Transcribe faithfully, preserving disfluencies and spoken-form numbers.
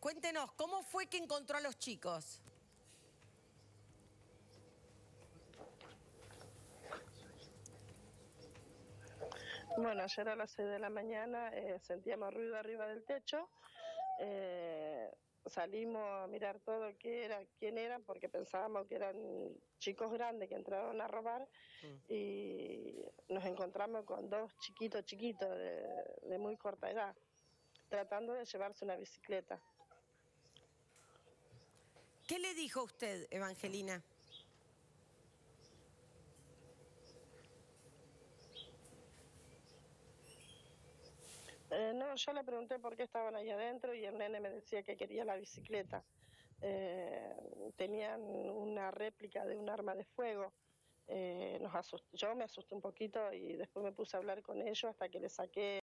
Cuéntenos, ¿cómo fue que encontró a los chicos? Bueno, ayer a las seis de la mañana eh, sentíamos ruido arriba del techo, eh, salimos a mirar todo qué era, quién eran, porque pensábamos que eran chicos grandes que entraron a robar, mm. y nos encontramos con dos chiquitos chiquitos de, de muy corta edad, tratando de llevarse una bicicleta. ¿Qué le dijo usted, Evangelina? Eh, no, yo le pregunté por qué estaban ahí adentro y el nene me decía que quería la bicicleta. Eh, tenían una réplica de un arma de fuego. Eh, nos asustó, yo me asusté un poquito y después me puse a hablar con ellos hasta que le saqué